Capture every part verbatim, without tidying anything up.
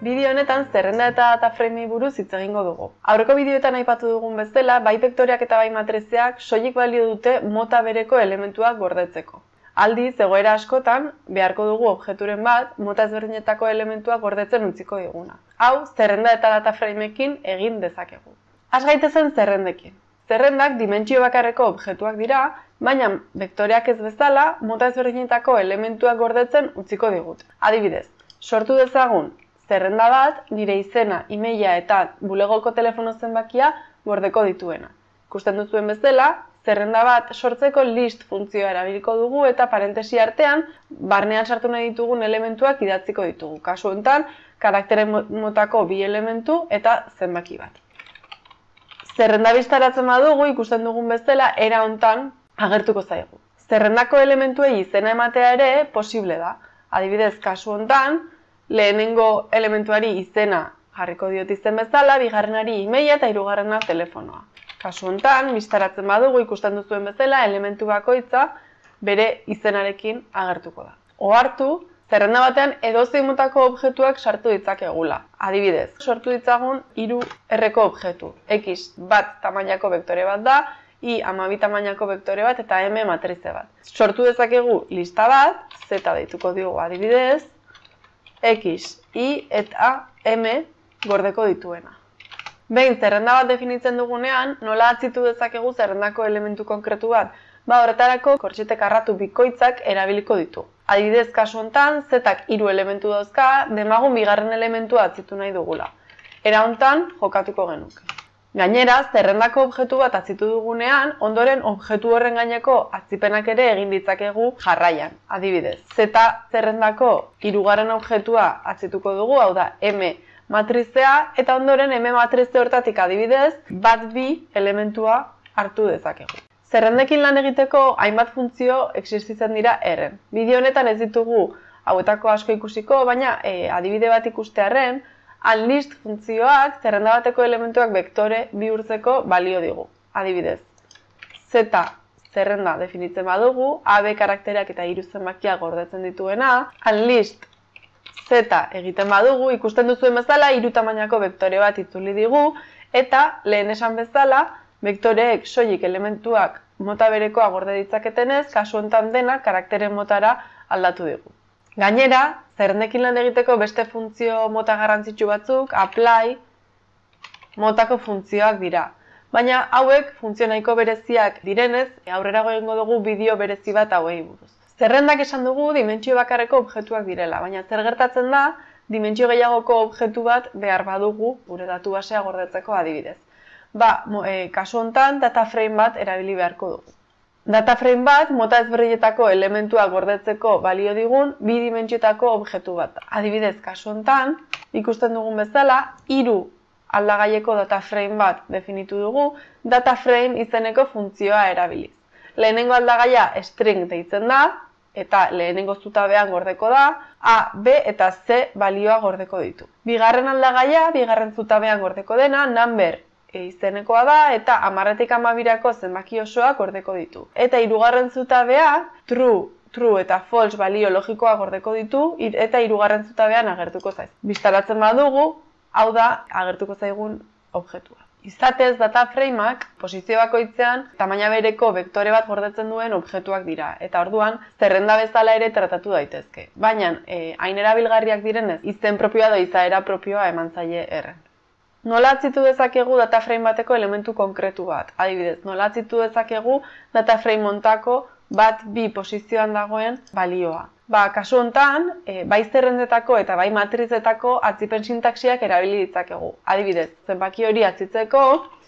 Bideo honetan zerrenda eta data framei buruz hitz egingo dugu. Aurreko bideoetan aipatu dugun bezala, bai vektoreak eta bai matrizeak soilik balio dute mota bereko elementuak gordetzeko. Aldiz, egoera askotan, beharko dugu objekturen bat, mota ezberdinetako elementuak gordetzen utziko diguna. Hau, zerrenda eta data frameekin egin dezakegu. Has gaitezen zerrendekin. Zerrendak dimentsio bakarreko objektuak dira, baina vektoreak ez bezala, mota ezberdinetako elementuak gordetzen utziko digut. Adibidez, sortu dezagun zerrenda bat, nire izena, emaila eta bulegoko telefono zenbakia gordeko dituena. Ikusten duzuen bezala, zerrenda bat sortzeko list funtzioa erabiliko dugu eta parentesi artean, barnean sartu nahi ditugun elementuak idatziko ditugu. Kasu honetan, karaktere motako bi elementu eta zenbaki bat. Zerrenda bistaratzen badugu, ikusten dugun bezala, era hontan agertuko zaigu. Zerrendako elementuei izena ematea ere posible da. Adibidez, kasu hontan, lehenengo elementuari izena jarriko diot izen bezala, bigarrenari emaila eta hirugarrena telefonoa. Kasu hontan, bistaratzen badugu ikusten duzuen bezala, elementu bakoitza bere izenarekin agertuko da. Ohartu, zerrenda batean edozein motako objektuak sartu ditzakegula. Adibidez, sortu ditzagun hiru erreko objektu. X bat tamainako vektore bat da, Y hamabi tamainako vektore bat eta M matrize bat. Sortu dezakegu lista bat, Z deituko diogu adibidez, X, Y eta M gordeko dituena. Behin, zerrenda bat definitzen dugunean, nola atzitu dezakegu zerrendako elementu konkretu bat? Ba, horretarako kortxete karratu bikoitzak erabiliko ditu. Adibidez, kasu hontan, Zak hiru elementu dauzka, demagun bigarren elementua atzitu nahi dugula. Era hontan, jokatuko genuke. Gainera, zerrendako objektu bat atzitu dugunean, ondoren objektu horren gaineko atzipenak ere egin ditzakegu jarraian. Adibidez, Z zerrendako hirugarren objektua atzituko dugu, hau da M matrizea, eta ondoren M matrize hortatik adibidez, bat bi elementua hartu dezakegu. Zerrendekin lan egiteko hainbat funtzio existitzen dira erren. Bideo honetan ez ditugu hauetako asko ikusiko, baina e, adibide bat ikustearren, unlist funtzioak zerrenda bateko elementuak vektore bihurtzeko balio digu. Adibidez, Z zerrenda definitzen badugu, A B karaktereak eta hiru zenbakiak gordetzen dituena, unlist Z egiten badugu, ikusten duzuen bezala, hiru tamainako vektore bat itzuli digu, eta lehen esan bezala, vektoreek soilik elementuak mota berekoa gorde ditzaketenez, kasu honetan dena karakteren motara aldatu digu. Gainera, zerrendekin lan egiteko beste funtzio mota garrantzitsu batzuk, apply motako funtzioak dira. Baina hauek funtzio nahiko bereziak direnez, aurrerago egingo dugu bideo berezi bat hauei buruz. Zerrendak esan dugu dimentsio bakarreko objektuak direla, baina zer gertatzen da, dimentsio gehiagoko objektu bat behar badugu gure datu basea gordetzeko adibidez. Ba, e, kasu honetan data frame bat erabili beharko dugu. Data frame bat, mota ezberdinetako elementuak gordetzeko balio digun, bi dimentsiotako objektu bat. Adibidez, kasu honetan, ikusten dugun bezala, hiru aldagaieko data frame bat definitu dugu, data frame izeneko funtzioa erabiliz. Lehenengo aldagaia string deitzen da, eta lehenengo zutabean gordeko da, A, B eta C balioa gordeko ditu. Bigarren aldagaia, bigarren zutabean gordeko dena, number izenekoa da, eta hamarretik hamabirako zenbaki osoa gordeko ditu. Eta hirugarren zutabea, true, true eta false balio logikoa gordeko ditu, eta hirugarren zutabean agertuko zaiz. Bistaratzen badugu, hau da agertuko zaigun objektua. Izatez, data frameak posizio bakoitzean tamaina bereko vektore bat gordetzen duen objektuak dira, eta orduan zerrenda bezala ere tratatu daitezke. Baina, eh, hain erabilgarriak direnez, izen propioa da izaera propioa eman zaie erren. Nola atzitu dezakegu data frame bateko elementu konkretu bat? Adibidez, nola atzitu dezakegu data frame montako bat bi posizioan dagoen balioa? Ba, kasu honetan, e, bai zerrendetako eta bai matrizetako atzipen sintaxiak erabili ditzakegu. Adibidez, zenbaki hori atzitzeko,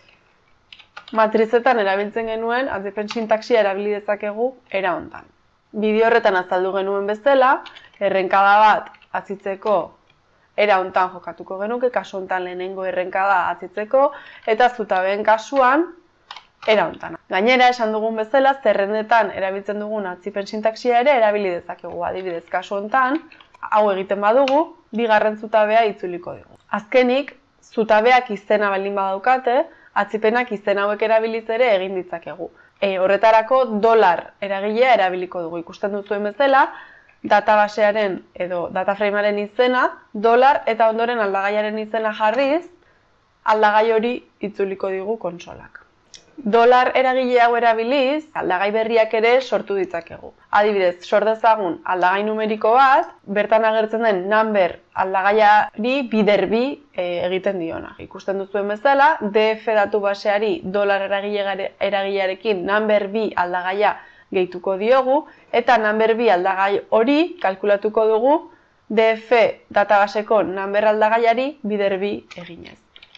matrizetan erabiltzen genuen atzipen sintaxia erabili dezakegu era honetan. Bideo horretan azaldu genuen bezala, errenkada bat atzitzeko era honetan jokatuko genuke, kasu honetan lehenengo errenkada atzitzeko, eta zutabeen kasuan, era honetan. Gainera, esan dugun bezala, zerrendetan erabiltzen dugun atzipen sintaxia ere erabili dezakegu. Adibidez, kasu honetan, hau egiten badugu, bigarren zutabea itzuliko dugu. Azkenik, zutabeak izena baldin badaukate, atzipenak izen hauek erabiliz ere egin ditzakegu. E, horretarako dolar eragilea erabiliko dugu. Ikusten duzuen bezala, databasearen edo dataframearen izena, dolar eta ondoren aldagaiaren izena jarriz, aldagai hori itzuliko digu konsolak. Dolar eragile hau erabiliz, aldagai berriak ere sortu ditzakegu. Adibidez, sor dezagun aldagai numeriko bat, bertan agertzen den number aldagaiari bider bi egiten diona. Ikusten duzuen bezala, D F datu baseari dolar eragilearekin number bi aldagaia gehituko diogu, eta number bi aldagai hori kalkulatuko dugu D F databaseko number aldagaiari bider bi eginez.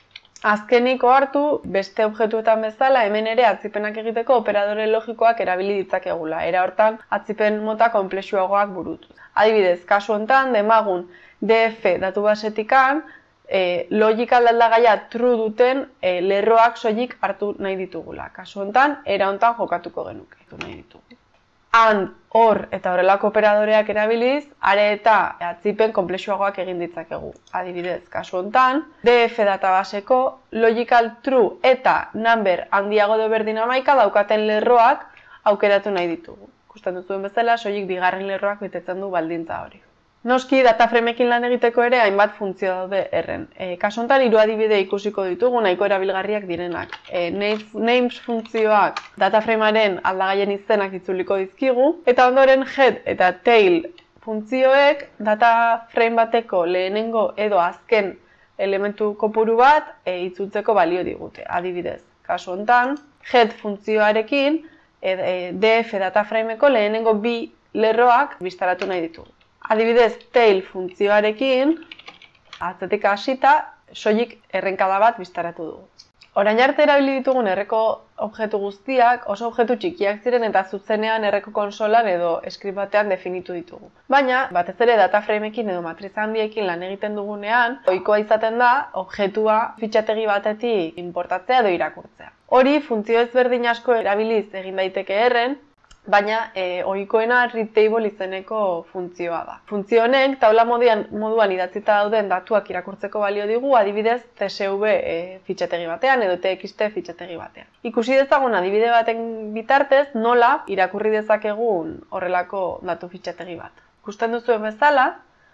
Azkeniko hartu, beste objektuetan bezala, hemen ere atzipenak egiteko operadore logikoak erabili ditzakegula. Era hortan, atzipen mota konplexuagoak burutu. Adibidez, kasu honetan, demagun D F datu basetikan, e, logikal aldagaia true duten e, lerroak soilik hartu nahi ditugula. Kasu honetan, era honetan jokatuko genuke. Nahi ditugu. And, or eta horrelako operadoreak erabiliz, are eta atzipen konplexuagoak egin ditzakegu. Adibidez, kasu honetan, D F databaseko logical true eta number handiago edo berdin hamaika daukaten lerroak aukeratu nahi ditugu. Ikusten duzuen bezala, soilik bigarren lerroak betetzen du baldintza hori. Noski, dataframeekin lan egiteko ere hainbat funtzio daude erren. E, kasu honetan, hiru adibide ikusiko ditugu nahiko erabilgarriak direnak. E, names funtzioak dataframearen aldagaien izenak itzuliko dizkigu, eta ondoren head eta tail funtzioek dataframe bateko lehenengo edo azken elementu kopuru bat e, itzultzeko balio digute. Adibidez, kasu honetan, head funtzioarekin e, e, D F dataframeko lehenengo bi lerroak bistaratu nahi ditugu. Adibidez, tail funtzioarekin, atzetik hasita, soilik errenkada bat bistaratu dugu. Orain arte erabili ditugun erreko objektu guztiak oso objektu txikiak ziren eta zuzenean erreko konsolan edo script batean definitu ditugu. Baina, batez ere dataframeekin edo matriza handiekin lan egiten dugunean, ohikoa izaten da objektua fitxategi batetik inportatzea edo irakurtzea. Hori, funtzio ezberdin asko erabiliz egin daiteke erren, baina e, ohikoena read table izeneko funtzioa da. Funtzio honek taula moduan, moduan idatzita dauden datuak irakurtzeko balio digu, adibidez C S V e, fitxategi batean edo T X T fitxategi batean. Ikusi dezagun adibide baten bitartez nola irakurri dezakegun horrelako datu fitxategi bat. Ikusten duzuen bezala,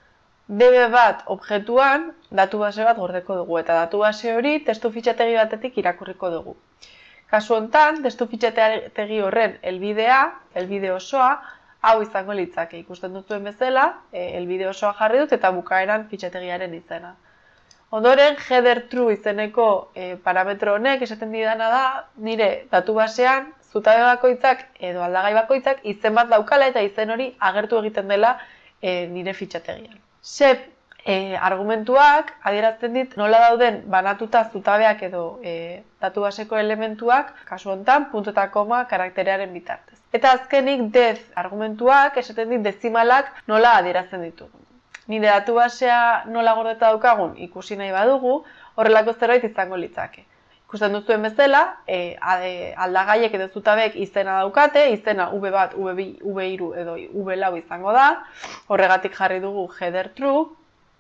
D B bat objektuan datu base bat gordeko dugu eta datu base hori testu fitxategi batetik irakurriko dugu. Kasu honetan, testu fitxategi horren helbidea, helbide osoa, hau izango litzake. Ikusten duzuen bezala, helbide osoa jarri dut eta bukaeran fitxategiaren izena. Ondoren, header true izeneko e, parametro honek esaten didana da, nire datu basean, zutabe bakoitzak edo aldagai bakoitzak izen bat daukala eta izen hori agertu egiten dela e, nire fitxategian. Shep e, argumentuak adierazten dit nola dauden banatuta zutabeak edo e, datu baseko elementuak, kasu honetan, puntu eta koma karakterearen bitartez. Eta azkenik dez argumentuak esaten dit dezimalak nola adierazten ditugu. Nire datu basea nola gordeta daukagun ikusi nahi badugu, horrelako zerbait izango litzake. Ikusten duzuen bezala, e, aldagaiek edo zutabek izena daukate, izena V bat, V bi, V hiru edo V lau izango da, horregatik jarri dugu header true,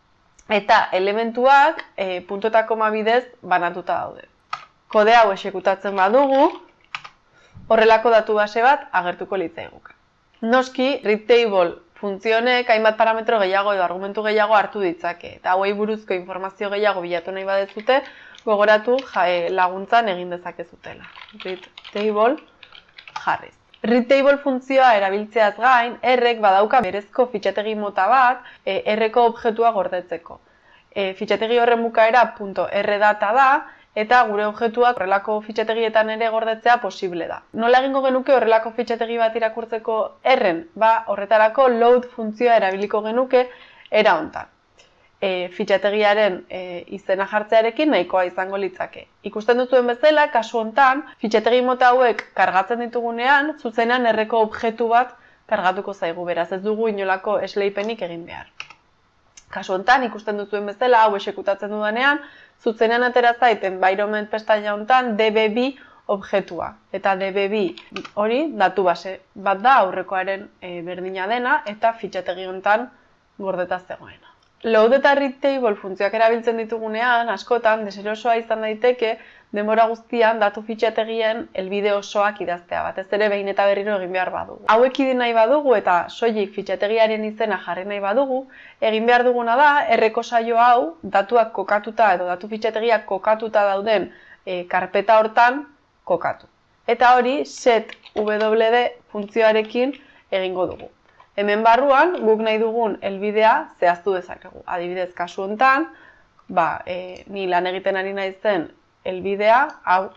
eta elementuak e, puntu eta koma bidez banatuta daude. Kode hau exekutatzen badugu, horrelako datu base bat agertuko litzaiguke. Noski, read table funtzionek hainbat parametro gehiago edo argumentu gehiago hartu ditzake, eta hauei buruzko informazio gehiago bilatu nahi badezute, gogoratu ja, laguntzan egin dezakezutela. Read table jarriz. Read table funtzioa erabiltzeaz gain, errek badauka berezko fitxategi mota bat e, erreko objektua gordetzeko. E, fitxategi horren bukaera .rdata da, eta gure objektuak horrelako fitxategietan ere gordetzea posible da. Nola egingo genuke horrelako fitxategi bat irakurtzeko erren? Ba, horretarako load funtzioa erabiliko genuke era hontan. E, fitxategiaren e, izena jartzearekin nahikoa izango litzake. Ikusten duzuen bezala, kasu hontan, fitxategi mota hauek kargatzen ditugunean, zuzenean erreko objektu bat kargatuko zaigu, beraz ez dugu inolako esleipenik egin behar. Kasu hontan, ikusten duzuen bezala, hau exekutatzen dudanean, zuzenean atera zait environment pestaina hontan D B bi objektua. Eta D B bi hori datu base bat da aurrekoaren e, berdina dena eta fitxategi hontan gordeta zegoena. Load eta read table funtzioak erabiltzen ditugunean, askotan, deserosoa izan daiteke, denbora guztian datu fitxategien helbide osoak idaztea, batez ere behin eta berriro egin behar badugu. Hauek idin nahi badugu eta soilik fitxategiaren izena jarri nahi badugu, egin behar duguna da, erreko saio hau, datuak kokatuta edo datu fitxategiak kokatuta dauden e, karpeta hortan kokatu. Eta hori set W D funtzioarekin egingo dugu. Hemen barruan, guk nahi dugun helbidea zehaztu dezakegu. Adibidez, kasu hontan, ba, e, ni lan egiten ari naizen helbidea, hau,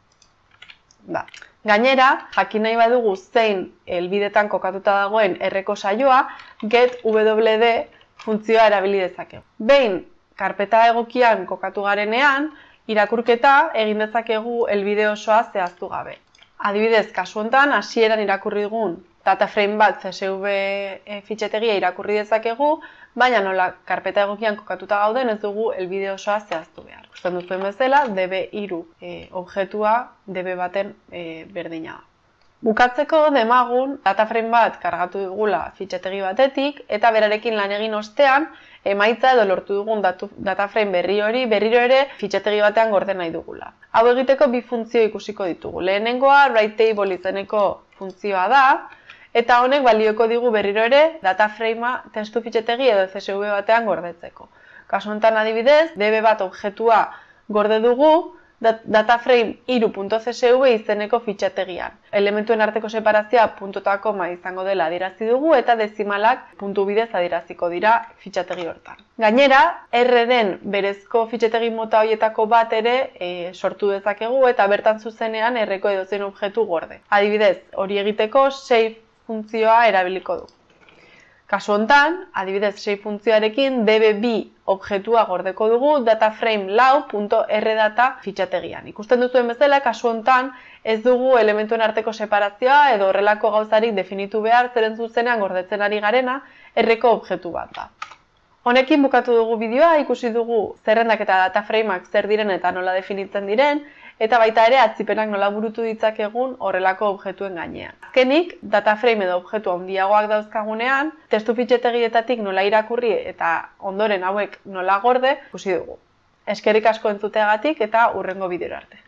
da. Gainera, jakin nahi badugu zein helbidetan kokatuta dagoen erreko saioa, get W D funtzioa erabili dezakegu. Behin, karpeta egokian kokatu garenean, irakurketa egin dezakegu helbide osoa zehaztu gabe. Adibidez, kasu hontan, hasieran irakurri dugun data frame bat C S V fitxategia irakurri dezakegu, baina nola karpeta egokian kokatuta gauden ez dugu helbide osoa zehaztu behar. Ikusten duzuen bezala, D B hiru e, objektua D B baten e, berdina. Bukatzeko demagun data frame bat kargatu dugula fitxategi batetik eta berarekin lan egin ostean emaitza edo lortu dugun datu, data frame berri hori berriro ere fitxategi batean gorde nahi dugula. Hau egiteko bi funtzio ikusiko ditugu. Lehenengoa write table izeneko funtzioa da, eta honek balioko digu berriro ere data framea testu fitxategi edo C S V batean gordetzeko. Kasu honetan adibidez, D B bat objektua gorde dugu data frame hiru.csv izeneko fitxategian. Elementuen arteko separazioa puntu eta koma izango dela adierazi dugu eta dezimalak puntu bidez adieraziko dira fitxategi hortan. Gainera, R-den berezko fitxategi mota horietako bat ere e, sortu dezakegu eta bertan zuzenean R-ko edozein objektu gorde. Adibidez, hori egiteko save funtzioa erabiliko du. Kasu hontan, adibidez save funtzioarekin D B bi objektua gordeko dugu dataframe lau.rdata fitxategian. Ikusten duzuen bezala, kasu hontan ez dugu elementuen arteko separazioa edo horrelako gauzarik definitu behar zeren zuzenean gordetzen ari garena erreko objektu bat da. Honekin bukatu dugu bideoa, ikusi dugu zerrendak eta dataframeak zer diren eta nola definitzen diren, eta baita ere atzipenak nola burutu ditzakegun horrelako objektuen gainean. Azkenik, dataframe edo objektu handiagoak dauzkagunean, testu fitxategietatik nola irakurri eta ondoren hauek nola gorde ikusi dugu. Eskerrik asko entzuteagatik eta hurrengo bideora arte.